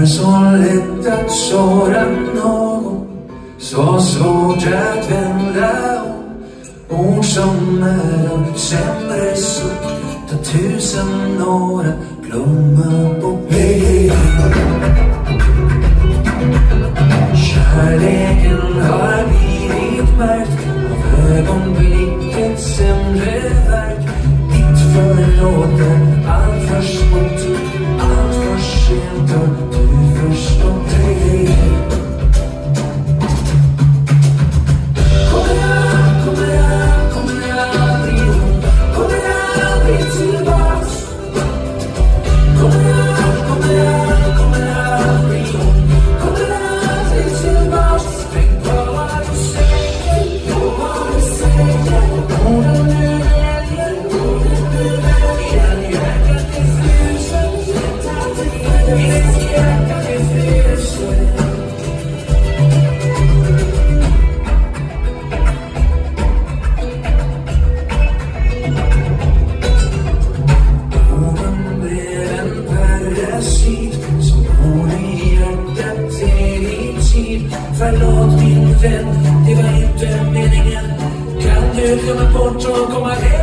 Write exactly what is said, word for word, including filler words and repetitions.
Var så lätt att såra någon, så svårt att vända om. Ord som är av sämre sort, ta tusen några glömma bort. Hey, hey, hey. Kärleken har blivit märkt av ögonblicket sämre verk. Ditt förlåter allt för smått, allt för sent har du förstått. Hey, hey, hey. Kommer jag, kommer jag, kommer jag aldrig, kommer jag aldrig tillbaks. Kommer jag, kommer jag, kommer jag aldrig, kommer jag aldrig tillbaks. Tänk på vad du säger, på vad du säger. Orden du väljer, orden du väljer. Hjärtat är fruset, hjärtat är fruset, mitt hjärta är fruset. Orden blev en parasit som bor i hjärtat evig tid. Förlåt min vän, det var inte meningen. Kan du glömma bort och komma hem?